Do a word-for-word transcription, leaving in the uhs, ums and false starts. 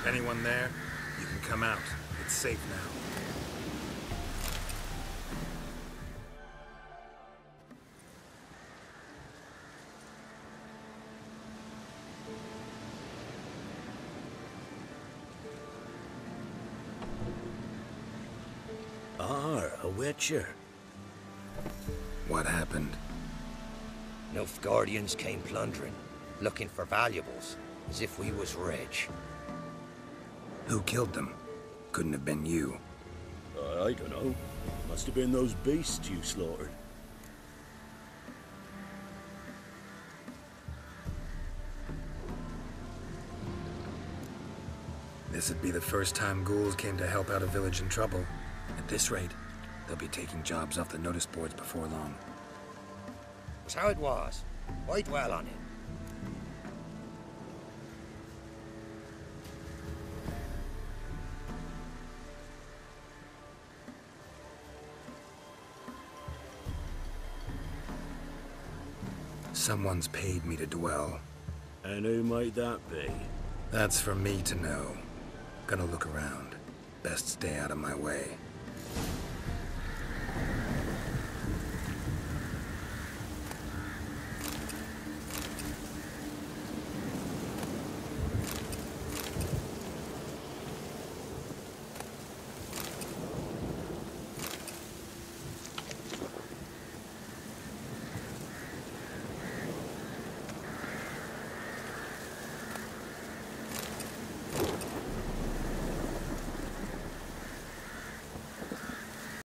Anyone there? You can come out. It's safe now. Ah, a Witcher. What happened? Nilfgaardians came plundering, looking for valuables, as if we was rich. Who killed them? Couldn't have been you. Uh, I don't know. Must have been those beasts you slaughtered. This would be the first time ghouls came to help out a village in trouble. At this rate, they'll be taking jobs off the notice boards before long. Was how it was. Why dwell on it? Someone's paid me to dwell. And who might that be? That's for me to know. Gonna look around. Best stay out of my way.